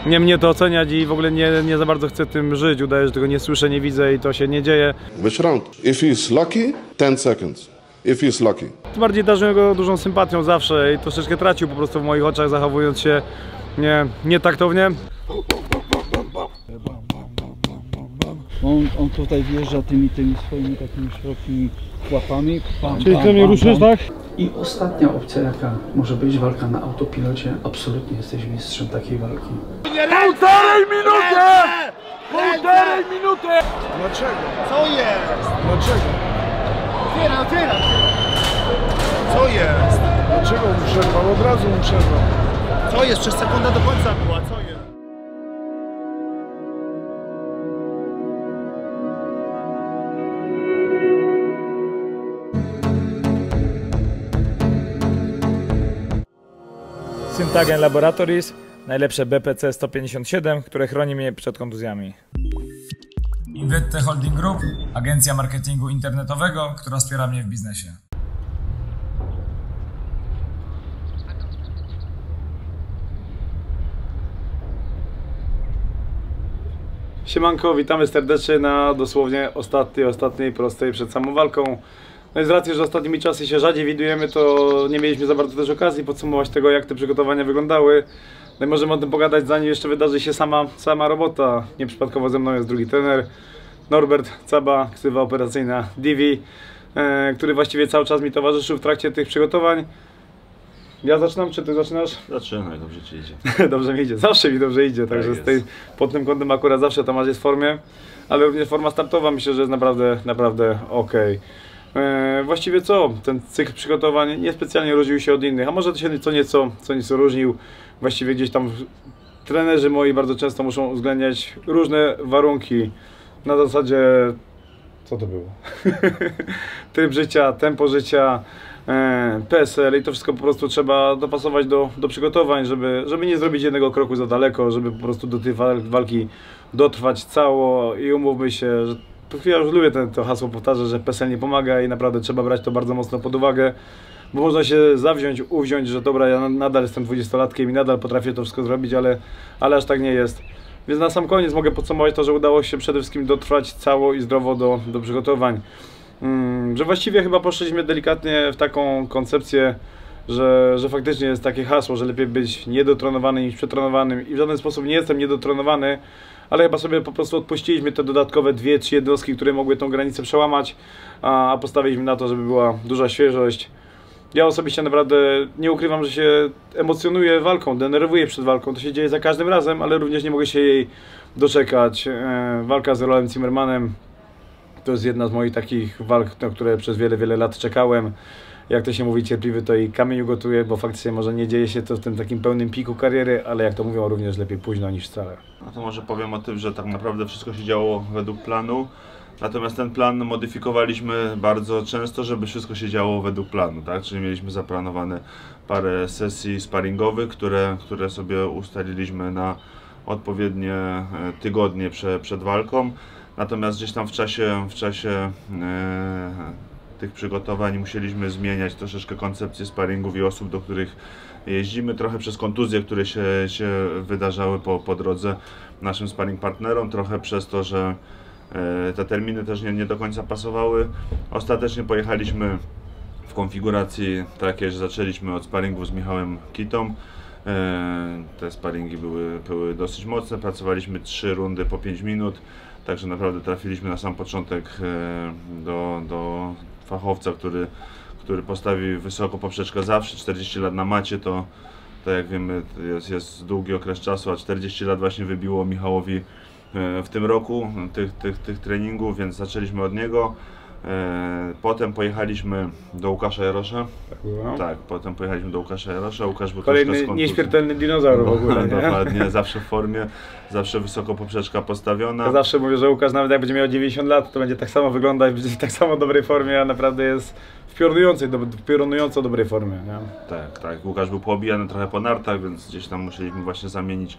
nie mnie to oceniać i w ogóle nie za bardzo chcę tym żyć. Udaję, że tego nie słyszę, nie widzę i to się nie dzieje. Which round? If he's lucky, 10 seconds. If he's lucky. Bardziej darzyłem go dużą sympatią zawsze i troszeczkę tracił po prostu w moich oczach, zachowując się nietaktownie. On tutaj wjeżdża tymi swoimi takimi szerokimi łapami. Czyli ty mnie ruszysz, tak? I ostatnia opcja, jaka może być, walka na autopilocie. Absolutnie jesteś mistrzem takiej walki. Półtorej minuty! Półtorej minuty! Dlaczego? Co jest? Dlaczego? Otwieram. Co jest? Dlaczego mu przerwał? Od razu mu przerwał. Co jest? Przecież sekunda do końca była. Co jest? Syntagen Laboratories, najlepsze BPC 157, które chroni mnie przed kontuzjami. Invette Holding Group, agencja marketingu internetowego, która wspiera mnie w biznesie. Siemanko, witamy serdecznie na dosłownie ostatniej prostej przed samą walką. No i z racji, że ostatnimi czasy się rzadziej widujemy, to nie mieliśmy za bardzo też okazji podsumować tego, jak te przygotowania wyglądały. No i możemy o tym pogadać, zanim jeszcze wydarzy się sama robota. Nieprzypadkowo ze mną jest drugi trener, Norbert Caba, ksywa operacyjna Divi, który właściwie cały czas mi towarzyszył w trakcie tych przygotowań. Ja zaczynam, czy ty zaczynasz? Zaczynaj, dobrze ci idzie. Dobrze mi idzie, zawsze mi dobrze idzie, także pod tym kątem akurat zawsze Tomasz jest w formie, ale również forma startowa myślę, że jest naprawdę ok. Właściwie ten cykl przygotowań niespecjalnie różnił się od innych, a może to się co nieco różnił. Właściwie gdzieś tam trenerzy moi bardzo często muszą uwzględniać różne warunki na zasadzie, co to było? Tryb życia, tempo życia, PSL i to wszystko po prostu trzeba dopasować do przygotowań, żeby nie zrobić jednego kroku za daleko, żeby po prostu do tej walki dotrwać cało i umówmy się, że ja już lubię to hasło powtarzać, że PESEL nie pomaga i naprawdę trzeba brać to bardzo mocno pod uwagę, bo można się uwziąć, że dobra, ja nadal jestem 20-latkiem i nadal potrafię to wszystko zrobić, ale aż tak nie jest. Więc na sam koniec mogę podsumować to, że udało się przede wszystkim dotrwać cało i zdrowo do przygotowań. Że właściwie chyba poszliśmy delikatnie w taką koncepcję, że faktycznie jest takie hasło, że lepiej być niedotrenowany niż przetrenowanym i w żaden sposób nie jestem niedotrenowany, ale chyba sobie po prostu odpuściliśmy te dodatkowe 2-3 jednostki, które mogły tą granicę przełamać, a postawiliśmy na to, żeby była duża świeżość. Ja osobiście naprawdę nie ukrywam, że się emocjonuję walką, denerwuję przed walką, to się dzieje za każdym razem, ale również nie mogę się jej doczekać. Walka z Rolem Zimmermanem to jest jedna z moich takich walk, na które przez wiele lat czekałem. Jak to się mówi, cierpliwy to i kamień gotuje, bo faktycznie może nie dzieje się to w tym takim pełnym piku kariery, ale jak to mówią, również lepiej późno niż wcale. No to może powiem o tym, że tak naprawdę wszystko się działo według planu, natomiast ten plan modyfikowaliśmy bardzo często, żeby wszystko się działo według planu, tak? Czyli mieliśmy zaplanowane parę sesji sparingowych, które sobie ustaliliśmy na odpowiednie tygodnie przed walką, natomiast gdzieś tam w czasie tych przygotowań musieliśmy zmieniać troszeczkę koncepcję sparingów i osób, do których jeździmy, trochę przez kontuzje, które się wydarzały po drodze naszym sparring partnerom, trochę przez to, że te terminy też nie do końca pasowały. Ostatecznie pojechaliśmy w konfiguracji takiej, że zaczęliśmy od sparingów z Michałem Kitą. Te sparingi były dosyć mocne, pracowaliśmy 3 rundy po 5 minut, także naprawdę trafiliśmy na sam początek do fachowca, który postawi wysoko poprzeczkę zawsze. 40 lat na macie to jak wiemy jest długi okres czasu, a 40 lat właśnie wybiło Michałowi w tym roku tych treningów, więc zaczęliśmy od niego. Potem pojechaliśmy do Łukasza Jarosza. Tak, potem pojechaliśmy do Łukasza Jarosza. Łukasz był kolejny nieśmiertelny dinozaur w ogóle, nie? Dokładnie, zawsze w formie, zawsze wysoko poprzeczka postawiona. Ja zawsze mówię, że Łukasz nawet jak będzie miał 90 lat, to będzie tak samo wyglądać, będzie w tak samo dobrej formie, a naprawdę jest w piorunująco dobrej formie. Nie? Tak. Łukasz był poobijany trochę po nartach, więc gdzieś tam musieliśmy właśnie zamienić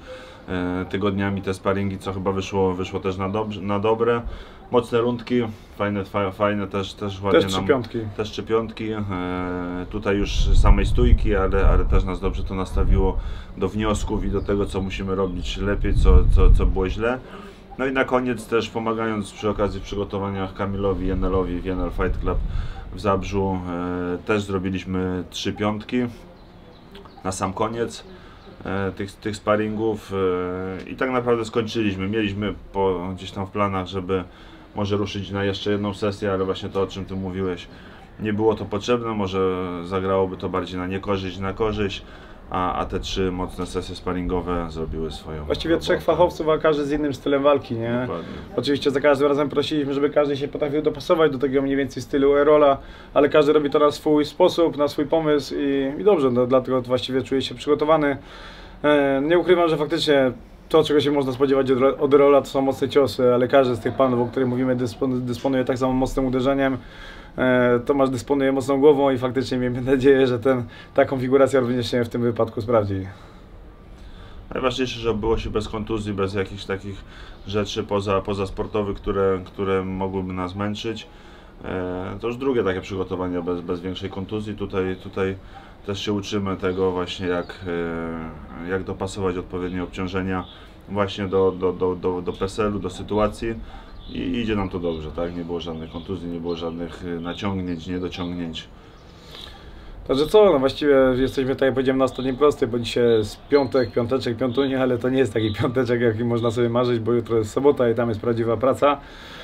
tygodniami te sparingi, co chyba wyszło też na dobre. Mocne rundki, fajne też ładnie Też 3 piątki. Też 3 piątki. Tutaj już samej stójki, ale też nas dobrze to nastawiło do wniosków i do tego, co musimy robić lepiej, co było źle. No i na koniec też pomagając przy okazji w przygotowaniach Kamilowi Jenelowi w Jenel Fight Club w Zabrzu, też zrobiliśmy 3 piątki na sam koniec tych sparingów i tak naprawdę skończyliśmy. Mieliśmy gdzieś tam w planach, żeby może ruszyć na jeszcze jedną sesję, ale właśnie to, o czym Ty mówiłeś, nie było to potrzebne, może zagrałoby to bardziej na niekorzyść, na korzyść, a te 3 mocne sesje sparingowe zrobiły swoją Właściwie robotę. 3 fachowców, a każdy z innym stylem walki, nie? Dokładnie. Oczywiście za każdym razem prosiliśmy, żeby każdy się potrafił dopasować do tego mniej więcej stylu Erola, ale każdy robi to na swój sposób, na swój pomysł i dobrze, no, dlatego właściwie czuję się przygotowany. Nie ukrywam, że faktycznie to, czego się można spodziewać od Erola, to są mocne ciosy, ale każdy z tych panów, o których mówimy, dysponuje tak samo mocnym uderzeniem. Tomasz dysponuje mocną głową i faktycznie miejmy nadzieję, że ta konfiguracja również się w tym wypadku sprawdzi. Najważniejsze, że było się bez kontuzji, bez jakichś takich rzeczy pozasportowych, które mogłyby nas męczyć. To już drugie takie przygotowanie bez większej kontuzji. Tutaj też się uczymy tego właśnie, jak dopasować odpowiednie obciążenia właśnie do PESEL-u, do sytuacji. I idzie nam to dobrze, tak? Nie było żadnych kontuzji, nie było żadnych naciągnięć, niedociągnięć. Także co, no właściwie jesteśmy, tak jak powiedziałem, na ostatniej prostej, bo dzisiaj jest piąteczek, piątunie, ale to nie jest taki piąteczek, jaki można sobie marzyć, bo jutro jest sobota i tam jest prawdziwa praca.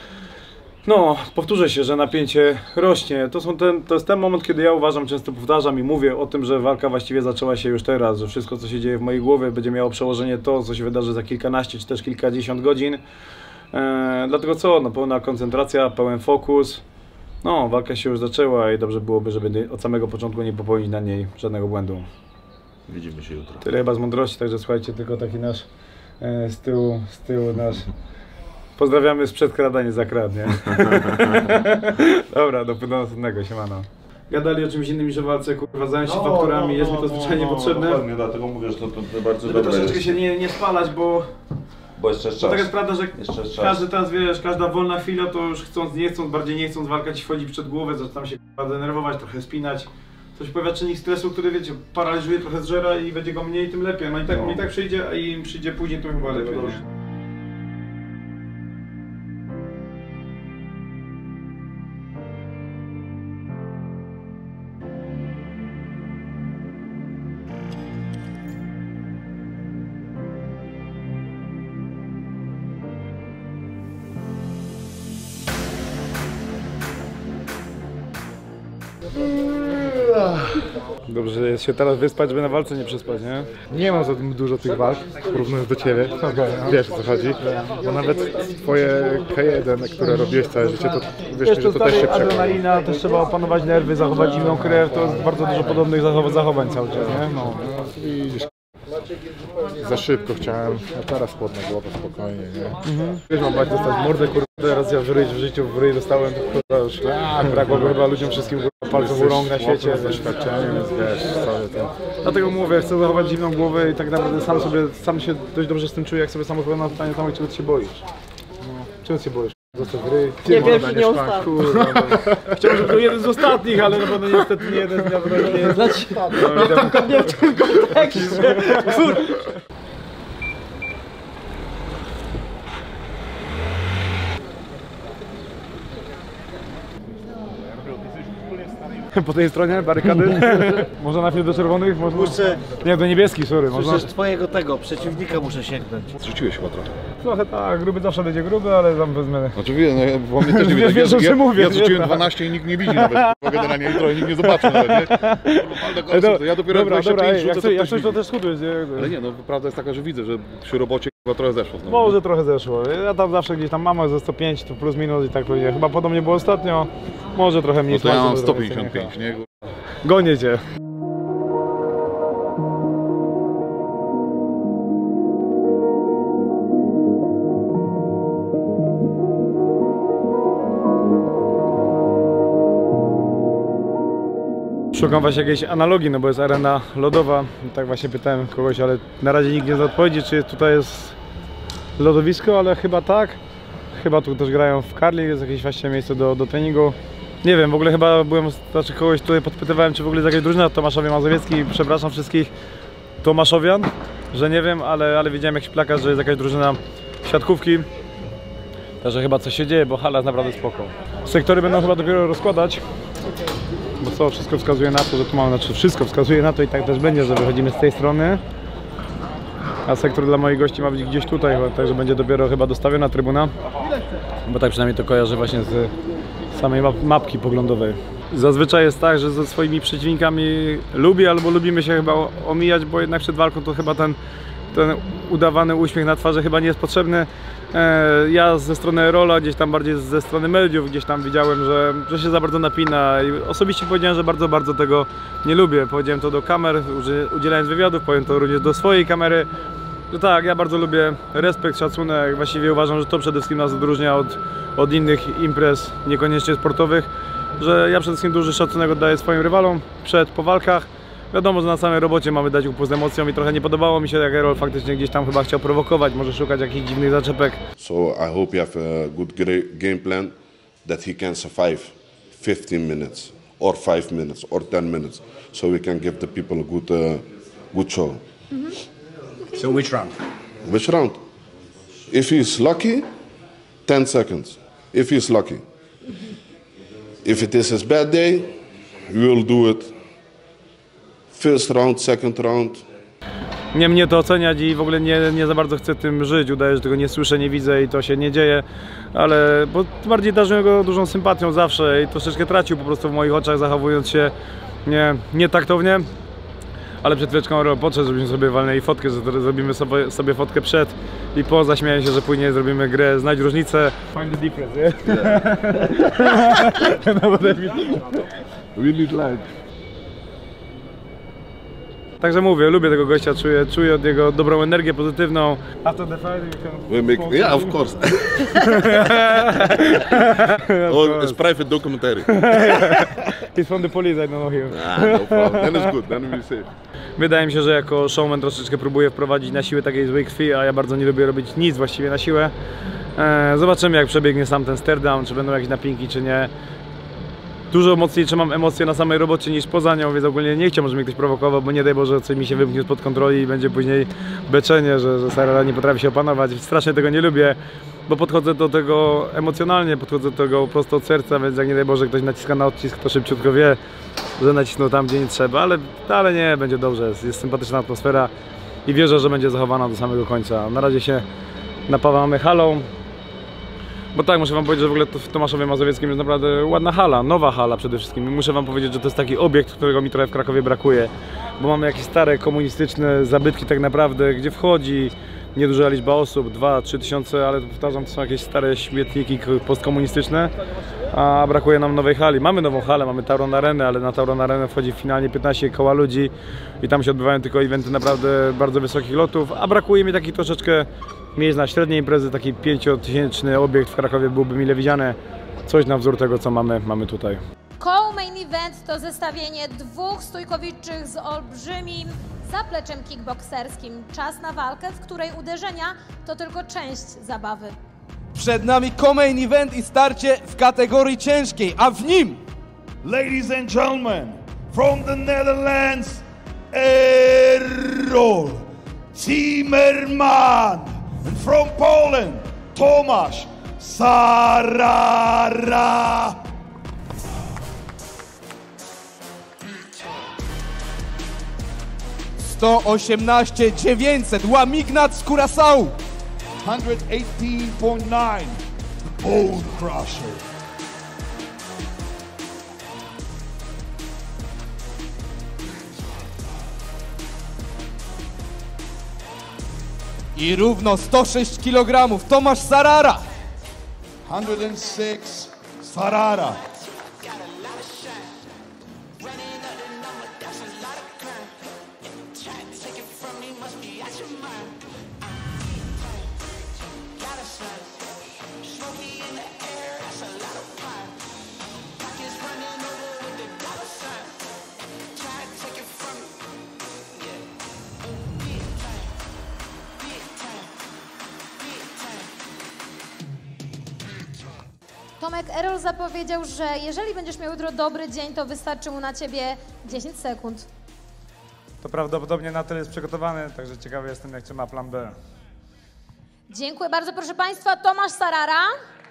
No, powtórzę się, że napięcie rośnie. To jest ten moment, kiedy ja uważam, często powtarzam i mówię o tym, że walka właściwie zaczęła się już teraz, że wszystko, co się dzieje w mojej głowie, będzie miało przełożenie to, co się wydarzy za kilkanaście czy też kilkadziesiąt godzin. Dlatego co, no pełna koncentracja, pełen fokus. No, walka się już zaczęła i dobrze byłoby, żeby od samego początku nie popełnić na niej żadnego błędu. Widzimy się jutro. Tyle chyba z mądrości, także słuchajcie, tylko taki nasz z tyłu nasz. Pozdrawiamy sprzed krada, nie za krad, nie? Dobra, do następnego, siemano. Gadali o czymś innym niż o walce, kurwa, zająć się fakturami, jest mi to zwyczajnie potrzebne. Dokładnie, dlatego mówię, że to bardzo Żeby dobre troszeczkę jest. się nie spalać, bo jeszcze jest to czas. taka jest prawda, że Jeszcze jest czas. każdy teraz, wiesz, każda wolna chwila to już chcąc, nie chcąc, bardziej nie chcąc, walka ci wchodzi przed głowę, zaczynam się denerwować, trochę spinać. Coś pojawia czynnik stresu, który, wiecie, paraliżuje, trochę zżera i będzie go mniej, tym lepiej. No i tak, mi tak przyjdzie, a im przyjdzie później, to chyba lepiej. Nie? Dobrze, że jest się teraz wyspać, żeby na walce nie przespać, nie? Nie mam za dużo tych walk, porównując do Ciebie. Wiesz, o co chodzi. Bo nawet twoje K1, które robiłeś całe życie, to wiesz, że to też się przekłada. adrenalina, też trzeba opanować nerwy, zachować zimną krew, to jest bardzo dużo podobnych zachowań cały czas, nie? No. Widzisz, za szybko chciałem, a teraz chłodna głowa, spokojnie, nie? Wiesz, mam bać dostać mordę, kurwa, teraz ja w życiu w ryj dostałem, to kurwa już brakło chyba ludziom wszystkim kurwa, palców u rąk na świecie. Z doświadczeniem, więc wiesz, cały ten. Dlatego mówię, chcę zachować zimną głowę i tak naprawdę sam się dość dobrze z tym czuję, jak sobie sam odpowiadam na pytanie, Tomek, czego ty się boisz? No, czego ty się boisz? Zostać w ryj? Nie pierwszy, nie ostatni. Chciałbym, żeby był jeden z ostatnich, ale na pewno niestety nie jeden z dnia nie jest. Nie w tym kontekście. Po tej stronie barykady? Można najpierw do czerwonych? Można... Nie, do niebieskich, sorry. Można... Przecież twojego przeciwnika muszę sięgnąć. Zrzuciłeś chyba trochę. Trochę tak, gruby zawsze będzie gruby, ale tam wezmę. Znaczy wiem, no, bo mnie też nie widać. Wiesz, o czym mówię, Ja nie? zrzuciłem 12 i nikt nie widzi nawet. Bo generalnie jutro nikt nie zobaczy nawet, nie? To ja dopiero Dobra, 25 rzucę, jak to coś to widzi. też schudłeś, nie? Ale nie, no prawda jest taka, że widzę, że przy robocie chyba trochę zeszło znowu. Może trochę zeszło. Ja tam zawsze gdzieś tam mam ze 105, to plus minus i tak pewnie. Chyba podobnie było ostatnio. Może trochę mniej. No to ja mam smalcu, trochę 155, nie? Gonię cię. Szukam właśnie jakiejś analogii, no bo jest arena lodowa. Tak właśnie pytałem kogoś, ale na razie nikt nie zna odpowiedzi, czy tutaj jest lodowisko, ale chyba tak. Chyba tu też grają w curling, jest jakieś właśnie miejsce do treningu. Nie wiem, w ogóle chyba znaczy kogoś tutaj podpytywałem, czy w ogóle jest jakaś drużyna w Tomaszowie Mazowieckim. Przepraszam wszystkich tomaszowian, że nie wiem, ale widziałem jakiś plakat, że jest jakaś drużyna siatkówki. Także chyba coś się dzieje, bo hala jest naprawdę spoko. Sektory będą chyba dopiero rozkładać. Bo co, wszystko wskazuje na to, że tu mamy, znaczy wszystko wskazuje na to i tak też będzie, że wychodzimy z tej strony. A sektor dla moich gości ma być gdzieś tutaj, także będzie dopiero chyba dostawiona trybuna. Bo tak przynajmniej to kojarzę właśnie z samej mapki poglądowej. Zazwyczaj jest tak, że ze swoimi przeciwnikami lubię albo lubimy się chyba omijać, bo jednak przed walką to chyba ten udawany uśmiech na twarzy chyba nie jest potrzebny. Ja ze strony Rola, gdzieś tam bardziej ze strony mediów, gdzieś tam widziałem, że się za bardzo napina i osobiście powiedziałem, że bardzo tego nie lubię. Powiedziałem to do kamer, udzielając wywiadów, powiem to również do swojej kamery. Że tak, ja bardzo lubię respekt, szacunek, właściwie uważam, że to przede wszystkim nas odróżnia od innych imprez, niekoniecznie sportowych, że ja przede wszystkim duży szacunek oddaję swoim rywalom po walkach. Wiadomo, że na samej robocie mamy dać upust emocjom i trochę nie podobało mi się, jak Errol faktycznie gdzieś tam chyba chciał prowokować, może szukać jakichś dziwnych zaczepek. So I hope you have a good game plan that he can survive 15 minutes or 5 minutes or 10 minutes, so we can give the people a good show. So which round? Which round? If he's lucky, 10 seconds. If he's lucky. If it is his bad day, we will do it first round, second round. Nie mnie to oceniać i w ogóle nie za bardzo chcę tym żyć. Udaję, że tego nie słyszę, nie widzę i to się nie dzieje, ale bo bardziej darzyłem go dużą sympatią zawsze i troszeczkę tracił po prostu w moich oczach, zachowując się nietaktownie. Ale przed chwileczką podszedł, żebyśmy sobie walnęli fotkę, że zrobimy sobie fotkę przed i po, zaśmiałem się, że później zrobimy grę Znajdź różnicę. Find the difference, yeah? No, We need light. Także mówię, lubię tego gościa, czuję od niego dobrą energię pozytywną. After the fight you can... We make, yeah, of course. Oh, it's private documentary. He's from the police, I don't know him. No problem. Then it's good, then we're safe. Wydaje mi się, że jako showman troszeczkę próbuję wprowadzić na siłę takiej złej krwi, a ja bardzo nie lubię robić nic właściwie na siłę. Zobaczymy, jak przebiegnie sam ten stare down, czy będą jakieś napinki, czy nie. Dużo mocniej trzymam emocje na samej robocie niż poza nią, więc ogólnie nie chciałbym, żeby mnie ktoś prowokował, bo nie daj Boże, coś mi się wymknie spod kontroli i będzie później beczenie, że Sarara nie potrafi się opanować. Strasznie tego nie lubię, bo podchodzę do tego emocjonalnie, podchodzę do tego prosto od serca, więc jak nie daj Boże ktoś naciska na odcisk, to szybciutko wie, że nacisnął tam, gdzie nie trzeba, ale nie, będzie dobrze, jest sympatyczna atmosfera i wierzę, że będzie zachowana do samego końca. Na razie się napawamy halą. Bo tak, muszę wam powiedzieć, że w ogóle w Tomaszowie Mazowieckim jest naprawdę ładna hala, nowa hala przede wszystkim. I muszę wam powiedzieć, że to jest taki obiekt, którego mi trochę w Krakowie brakuje. Bo mamy jakieś stare komunistyczne zabytki tak naprawdę, gdzie wchodzi nieduża liczba osób, 2-3 tysiące, ale powtarzam, to są jakieś stare śmietniki postkomunistyczne. A brakuje nam nowej hali. Mamy nową halę, mamy Tauron Arenę, ale na Tauron Arenę wchodzi finalnie 15 koła ludzi i tam się odbywają tylko eventy naprawdę bardzo wysokich lotów, a brakuje mi takich troszeczkę miejsc na średniej imprezy, taki 5-tysięczny obiekt w Krakowie byłby mile widziany. Coś na wzór tego, co mamy tutaj. Co-main event to zestawienie dwóch stójkowiczych z olbrzymim zapleczem kickbokserskim. Czas na walkę, w której uderzenia to tylko część zabawy. Przed nami co-main event i starcie w kategorii ciężkiej, a w nim... Ladies and gentlemen, from the Netherlands, Errol Zimmerman, and from Poland, Tomasz Sarara. $118,900, Łamignat z Curaçao. 118.9, the Bone Crusher. I równo 106 kg, Tomasz Sarara. 106, Sarara. Tomek, Errol zapowiedział, że jeżeli będziesz miał jutro dobry dzień, to wystarczy mu na ciebie 10 sekund. To prawdopodobnie na tyle jest przygotowany, także ciekawy jestem, jak ma plan B. Dziękuję bardzo, proszę Państwa. Tomasz Sarara.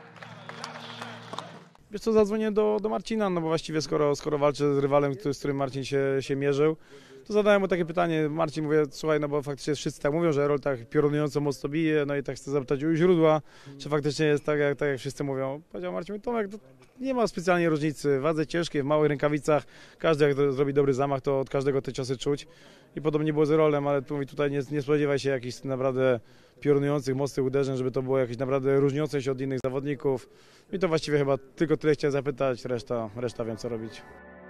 Wiesz co, zadzwonię do Marcina, no bo właściwie skoro walczę z rywalem, z którym Marcin się mierzył, to zadałem mu takie pytanie. Marcin, mówię, słuchaj, no bo faktycznie wszyscy tak mówią, że Errol tak piorunująco mocno bije, no i tak chcę zapytać u źródła, czy faktycznie jest tak jak wszyscy mówią. Powiedział Marcin, Tomek, nie ma specjalnie różnicy, w wadze ciężkiej, w małych rękawicach, każdy jak zrobi dobry zamach, to od każdego te ciosy czuć. I podobnie było z Errolem, ale tutaj nie spodziewaj się jakichś naprawdę piorunujących, mocnych uderzeń, żeby to było jakieś naprawdę różniące się od innych zawodników. I to właściwie chyba tylko tyle chciałem zapytać, reszta wiem co robić.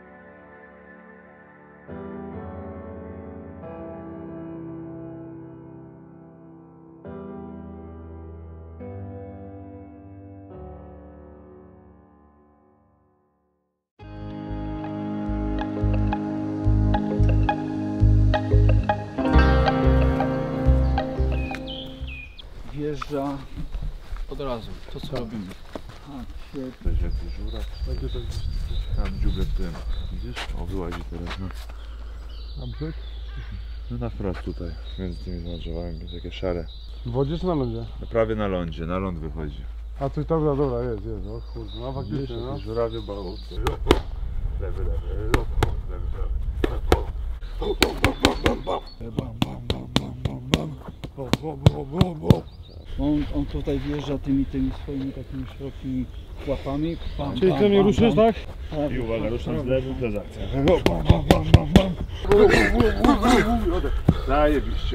Wjeżdża od razu, to co robimy. To jest jakiś żuraw. Tam dziublę w tym. Widzisz? O, wyłazi teraz. No. Tam brzeg? No na wprost tutaj, między tymi drzewami, jest takie szare. W wodzie czy na lądzie? No, prawie na lądzie, na ląd wychodzi. A tu dobra, jest, o kurde, no faktycznie, no. Żurawie bało. Lewy. On tutaj wjeżdża tymi swoimi takimi szerokimi łapami. Czyli ty mnie ruszysz, tak? I uwaga, ruszam z lewym, to jest akcja. Zajebiście.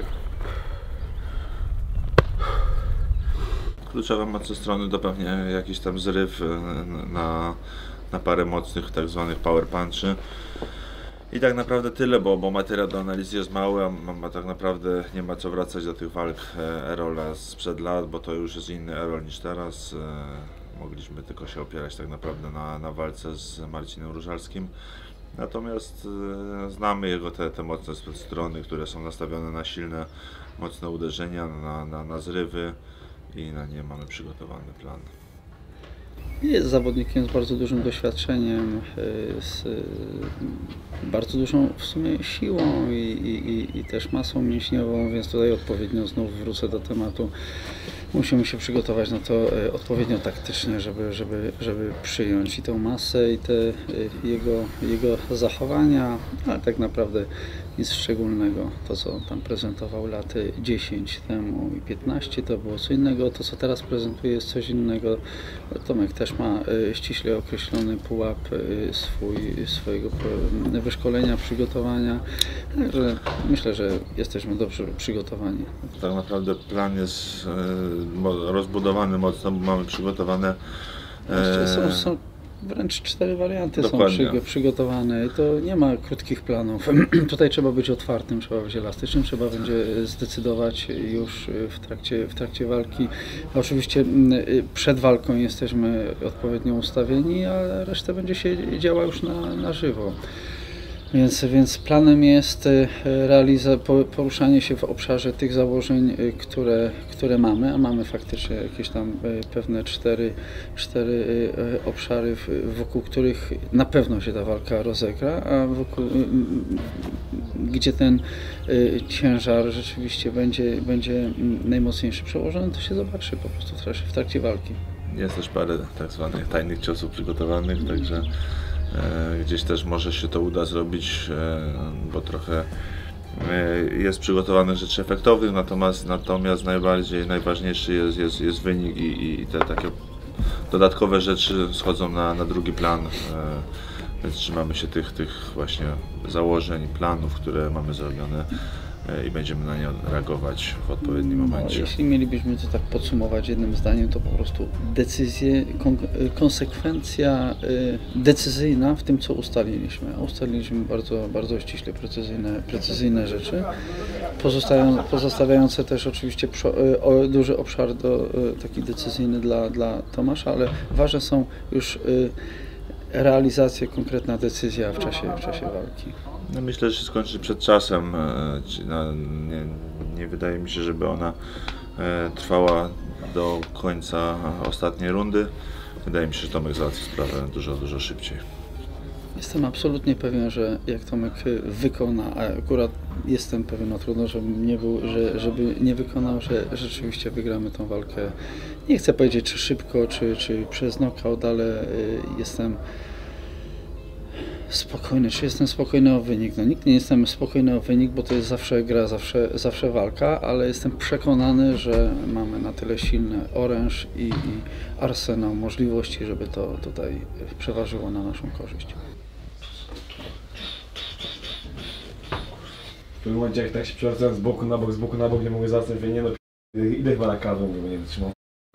Kluczowa moc ze strony to pewnie jakiś tam zryw na parę mocnych tak zwanych power punchy. I tak naprawdę tyle, bo materiał do analizy jest mały, a tak naprawdę nie ma co wracać do tych walk Errola sprzed lat, bo to już jest inny Errol niż teraz. Mogliśmy tylko się opierać tak naprawdę na walce z Marcinem Różalskim. Natomiast znamy jego te mocne strony, które są nastawione na silne, mocne uderzenia, na zrywy i na nie mamy przygotowany plan. Jest zawodnikiem z bardzo dużym doświadczeniem, z bardzo dużą w sumie siłą i też masą mięśniową, więc tutaj odpowiednio znów wrócę do tematu. Musimy się przygotować na to odpowiednio taktycznie, żeby przyjąć i tę masę, i te jego zachowania, ale tak naprawdę nic szczególnego. To, co tam prezentował lat 10 temu i 15, to było co innego. To, co teraz prezentuje, jest coś innego. Tomek też ma ściśle określony pułap swojego wyszkolenia, przygotowania. Także myślę, że jesteśmy dobrze przygotowani. Tak naprawdę plan jest rozbudowany mocno, bo mamy przygotowane. Są wręcz 4 warianty Dokładnie. są przygotowane. To nie ma krótkich planów. Tutaj trzeba być otwartym, trzeba być elastycznym, trzeba będzie zdecydować już w trakcie walki. Oczywiście przed walką jesteśmy odpowiednio ustawieni, a reszta będzie się działa już na żywo. Więc planem jest poruszanie się w obszarze tych założeń, które mamy, a mamy faktycznie jakieś tam pewne cztery obszary, wokół których na pewno się ta walka rozegra, a gdzie ten ciężar rzeczywiście będzie najmocniejszy przełożony, to się zobaczy po prostu w trakcie walki. Jest też parę tak zwanych tajnych ciosów przygotowanych, także gdzieś też może się to uda zrobić, bo trochę jest przygotowanych rzeczy efektownych, natomiast najważniejszy jest wynik i te takie dodatkowe rzeczy schodzą na drugi plan, więc trzymamy się tych właśnie założeń, planów, które mamy zrobione i będziemy na nie reagować w odpowiednim momencie. Jeśli mielibyśmy to tak podsumować jednym zdaniem, to po prostu decyzje, konsekwencja decyzyjna w tym, co ustaliliśmy. Ustaliliśmy bardzo, bardzo ściśle precyzyjne rzeczy, pozostawiające też oczywiście duży obszar taki decyzyjny dla Tomasza, ale ważne są już realizacja, konkretna decyzja w czasie walki. No myślę, że się skończy przed czasem. Nie wydaje mi się, żeby ona trwała do końca ostatniej rundy. wydaje mi się, że Tomek załatwi sprawę dużo szybciej. Jestem absolutnie pewien, że jak Tomek wykona, a akurat jestem pewien, no trudno, żebym nie był, żeby nie wykonał, że rzeczywiście wygramy tą walkę. Nie chcę powiedzieć, czy szybko, czy przez knockout, ale jestem spokojny. Czy jestem spokojny o wynik? No nigdy nie jestem spokojny o wynik, bo to jest zawsze gra, zawsze walka, ale jestem przekonany, że mamy na tyle silny oręż i arsenał możliwości, żeby to tutaj przeważyło na naszą korzyść. W pewnym momencie, jak tak się przewracałem z boku na bok, nie mogę zasnąć, nie no, idę chyba na kawę, bo nie wytrzymam.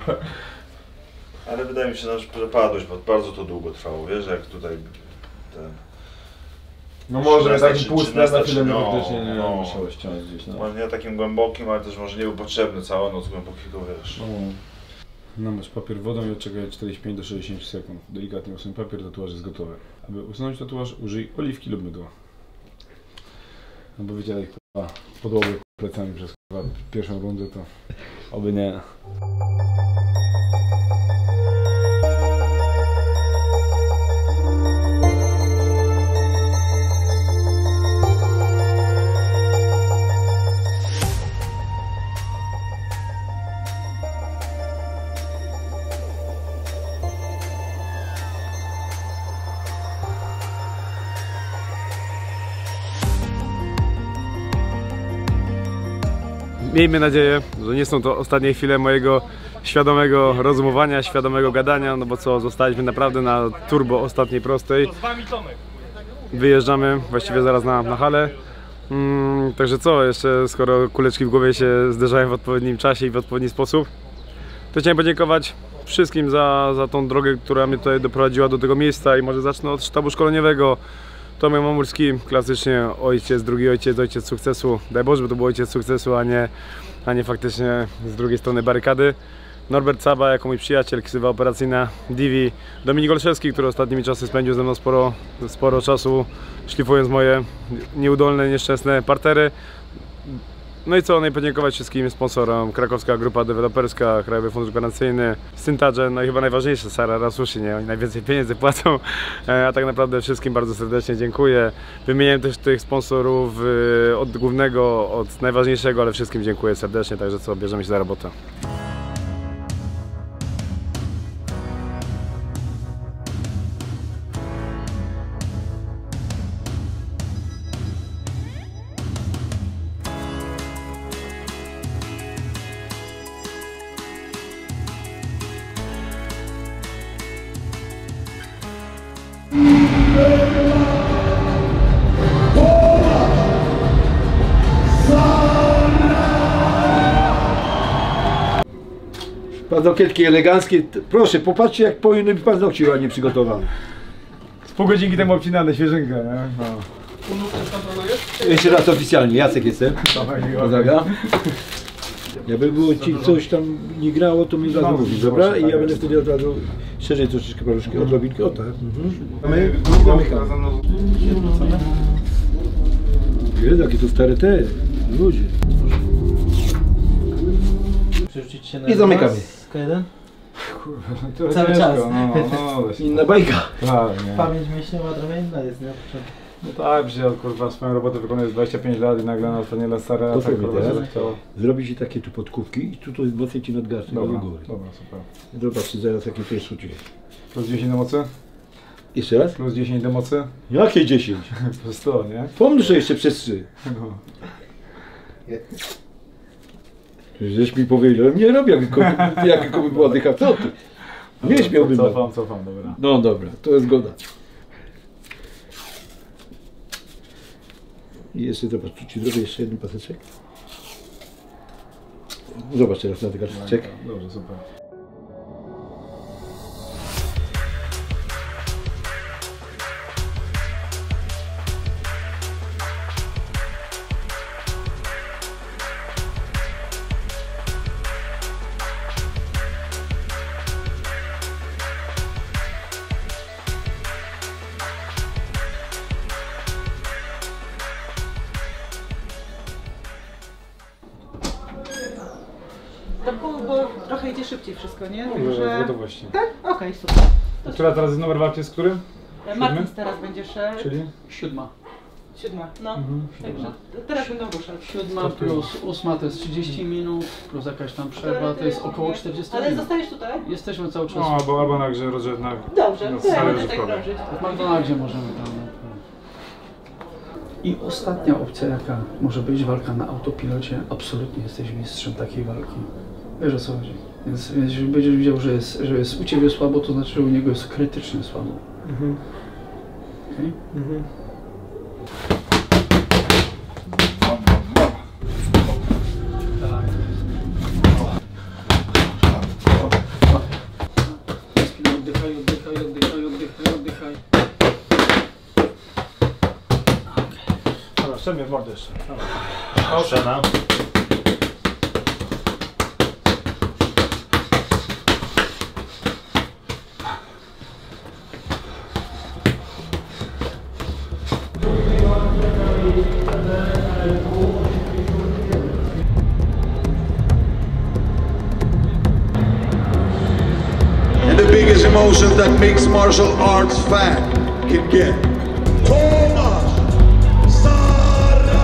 Ale wydaje mi się, że padłeś, bo bardzo to długo trwało, wiesz, jak tutaj te... No może taki półstres na chwilę faktycznie nie musiało ściąć gdzieś, no. Może nie takim głębokim, ale też może nie był potrzebny cała noc głębokiego, wiesz. Namasz papier wodą i odczekaj 45 do 60 sekund. Delikatnie usuń papier, tatuaż jest gotowy. Aby usunąć tatuaż, użyj oliwki lub mydła. No bo wycielaj podłogę plecami przez pierwszą rundę, to oby nie. Miejmy nadzieję, że nie są to ostatnie chwile mojego świadomego rozumowania, świadomego gadania, no bo co, zostaliśmy naprawdę na turbo ostatniej prostej. Wyjeżdżamy właściwie zaraz na halę. Także co, jeszcze skoro kuleczki w głowie się zderzają w odpowiednim czasie i w odpowiedni sposób, to chciałem podziękować wszystkim za tą drogę, która mnie tutaj doprowadziła do tego miejsca i może zacznę od sztabu szkoleniowego. Tomek Mamulski, klasycznie ojciec, drugi ojciec, ojciec sukcesu. Daj Boże, by to był ojciec sukcesu, a nie faktycznie z drugiej strony barykady. Norbert Saba jako mój przyjaciel, ksywa operacyjna Divi. Dominik Olszewski, który ostatnimi czasy spędził ze mną sporo czasu, szlifując moje nieudolne, nieszczęsne partery. No i co, podziękować wszystkim sponsorom, Krakowska Grupa Deweloperska, Krajowy Fundusz Gwarancyjny, Syntage, no i chyba najważniejsze, Sara Rasushi, nie? Oni najwięcej pieniędzy płacą, a tak naprawdę wszystkim bardzo serdecznie dziękuję. Wymieniłem też tych sponsorów od głównego, od najważniejszego, ale wszystkim dziękuję serdecznie, także co, bierzemy się za robotę. Paznokietki eleganckie. Proszę, popatrzcie, jak powinny być paznokcie ładnie przygotowane. Z pół godzinki temu obcinane, świeżynka, nie? No. Jeszcze raz oficjalnie, Jacek jestem. Pozdrawiam. Jakby było ci coś tam nie grało, to mi od razu mówić, dobra? I ja będę wtedy od razu szerzej troszeczkę paluszki, odrobinkę, o tak. My zamykamy. Jezu, jakie to stare te, ludzie. Przerzucić się na i zamykamy. K1? Kurwa, cały czas. Inna bajka. Pamięć mięśniowa trochę inna jest, nie? No tak, że ja kurwa swoją robotę wykonuję 25 lat i nagle na ostatnie lat stare, to tak zrobi się takie tu podkówki i tu mocniej ci nadgarstek do góry. Dobra, super. Zobaczcie zaraz jakie to jest czucie. Plus 10 do mocy? Jeszcze raz? Plus 10 do mocy? Jakie 10? Plus 100, nie? Pomnóż jeszcze przez 3. No. Żeś mi powiedział, że nie robię jakiego by była dycha, co ty? Nie śmiałbym. Cofam, dobra. No dobra, to jest zgoda. I jeszcze zobacz, tu ci zrobię jeszcze jeden paseczek. Zobacz teraz na ten karteczek. Dobrze, super. To pół, bo trochę idzie szybciej wszystko, nie? Także... gotowości. Tak? Okej, super. Która teraz jest numer walki, z którym? Martins teraz będzie szedł. Czyli? 7. 7, no. Także teraz będą ruszać. 7 plus 8 to jest 30 minut, plus jakaś tam przerwa, to jest około 40 minut. Ale zostajesz tutaj? Jesteśmy cały czas. No, albo na grze rozrzedna. Dobrze, na to ja sali będę tak rozrywkowej. krążyć. W McDonaldzie możemy tam. I ostatnia opcja, jaka może być, walka na autopilocie. Absolutnie jesteś mistrzem takiej walki. Wiesz, o co chodzi. Więc jeżeli będziesz widział, że jest u Ciebie słabo, to znaczy, że u niego jest krytycznie słabo. Okay? Oddychaj, oddychaj, oddychaj, oddychaj, oddychaj. Dobra, szczerze w mordę jeszcze. Oszena. And the biggest emotion that makes martial arts fan can get. Tomasz Sarara!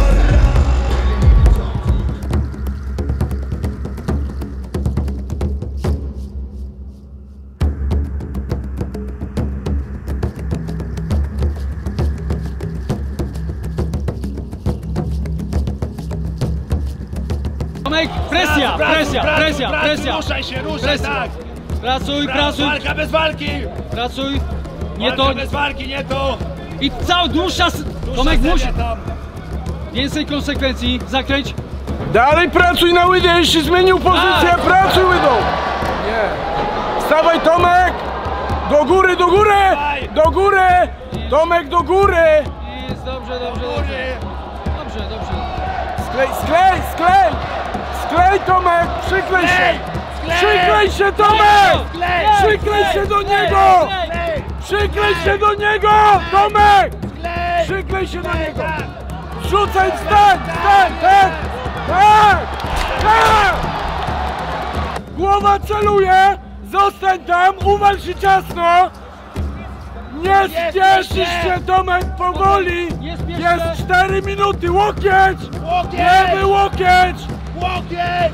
Tomek, presja, presja, presja, presja. Ruszaj się, ruszaj, presja. tak. Pracuj, pracuj. Walka bez walki. Pracuj. Nie Walka to. bez walki, nie to. I cały dłuższa. Tomek musi. Więcej konsekwencji. Zakręć. Dalej pracuj na łydę, jeśli zmienił pozycję, pracuj łydą! Nie. Wstawaj Tomek! Do góry, do góry! Do góry! Tomek, do góry! Jest dobrze, dobrze, dobrze. Dobrze, dobrze. Sklej, sklej, sklej! Sklej Tomek, przyklej się! Przyklej się Tomek! Przyklej się do niego! Przyklej się do niego! Tomek! Przyklej się do niego! Rzucaj, wstań, wstań, tak! Tak! Tak! Głowa celuje! Zostań tam, uwal się ciasno! Nie spieszysz się, Tomek, powoli! Jest 4 minuty, łokieć! Lewy łokieć! Łokieć!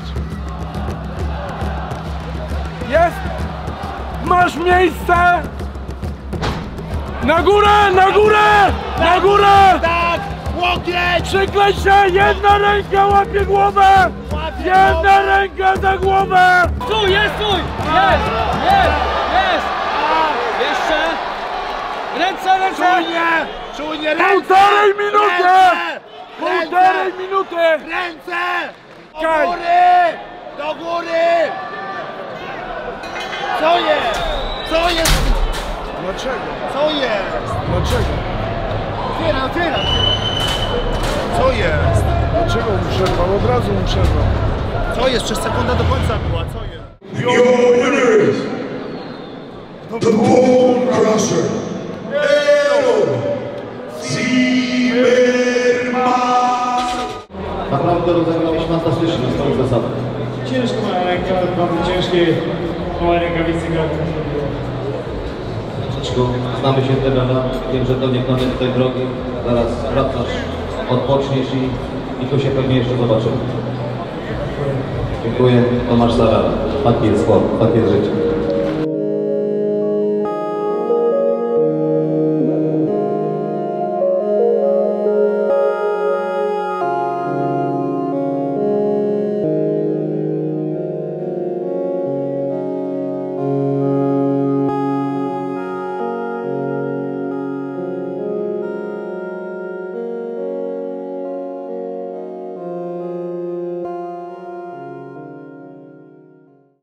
Jest! Masz miejsce! Na górę, na górę! Na górę! Tak! Łokieć! Przyklej się! Jedna ręka łapie głowę! Jedna ręka za głowę! Tu jest, stój! Jest! Jest! Jest! Jeszcze! Ręce, ręce! Czujnie! Czujnie ręce! Półtorej minuty! Ręce! Półtorej minuty! Ręce! Do Kaj. góry! Do góry! Co jest? Co jest? Dlaczego? Co jest? Dlaczego? Otwieram! Co jest? Dlaczego mu przerwał? Od razu mu przerwał. Co jest? Przecież sekunda do końca była. Co jest? Your winner is the Bone Crusher, Errol Zimmerman. Naprawdę rozegrałeś fantastycznie z tą zasadą. Ciężko ma ręka, bardzo ciężkie, małe rękawice grać. Znamy się trenera, wiem, że to nie koniec tej drogi. Zaraz wracasz, odpoczniesz i tu się pewnie jeszcze zobaczymy. Dziękuję, Tomasz Sarara. Taki jest sport, takie jest życie.